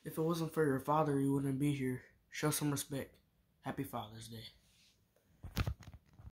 If it wasn't for your father, you wouldn't be here. Show some respect. Happy Father's Day.